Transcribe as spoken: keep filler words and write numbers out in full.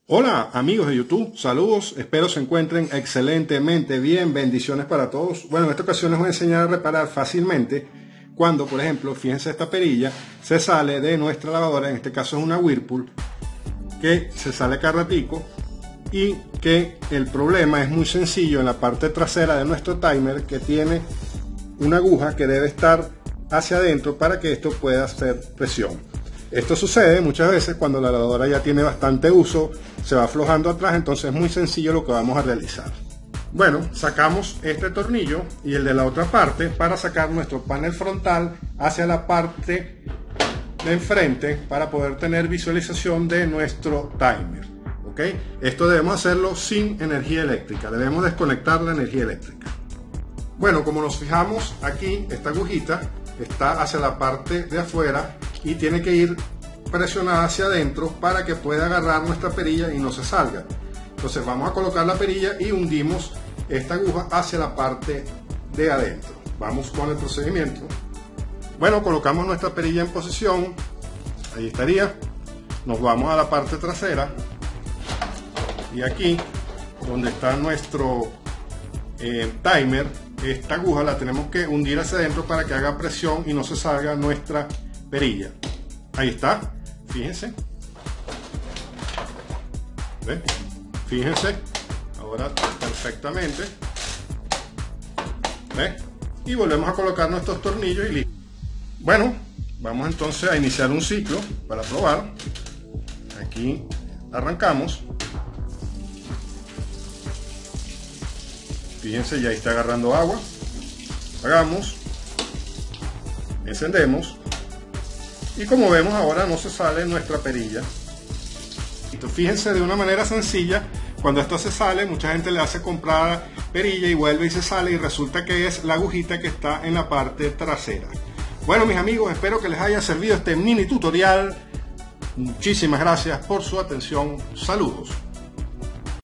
Hola amigos de YouTube, saludos, espero se encuentren excelentemente bien, bendiciones para todos. Bueno, en esta ocasión les voy a enseñar a reparar fácilmente cuando, por ejemplo, fíjense esta perilla, se sale de nuestra lavadora, en este caso es una Whirlpool, que se sale cada ratico y que el problema es muy sencillo en la parte trasera de nuestro timer, que tiene una aguja que debe estar hacia adentro para que esto pueda hacer presión. Esto sucede muchas veces cuando la lavadora ya tiene bastante uso, se va aflojando atrás, entonces es muy sencillo lo que vamos a realizar. Bueno, sacamos este tornillo y el de la otra parte para sacar nuestro panel frontal hacia la parte de enfrente para poder tener visualización de nuestro timer. ¿Ok? Esto debemos hacerlo sin energía eléctrica, debemos desconectar la energía eléctrica. Bueno, como nos fijamos aquí, esta agujita está hacia la parte de afuera y tiene que ir presionada hacia adentro para que pueda agarrar nuestra perilla y no se salga. Entonces vamos a colocar la perilla y hundimos esta aguja hacia la parte de adentro. Vamos con el procedimiento. Bueno, colocamos nuestra perilla en posición, ahí estaría. Nos vamos a la parte trasera y aquí donde está nuestro eh, timer, esta aguja la tenemos que hundir hacia adentro para que haga presión y no se salga nuestra perilla. Ahí está, fíjense. ¿Ven? Fíjense, ahora perfectamente. ¿Ven? Y volvemos a colocar nuestros tornillos y listo. Bueno, vamos entonces a iniciar un ciclo para probar. Aquí arrancamos. Fíjense, ya está agarrando agua. Hagamos, encendemos y como vemos ahora no se sale nuestra perilla. Entonces, fíjense, de una manera sencilla, cuando esto se sale, mucha gente le hace comprar perilla y vuelve y se sale y resulta que es la agujita que está en la parte trasera. Bueno, mis amigos, espero que les haya servido este mini tutorial. Muchísimas gracias por su atención. Saludos.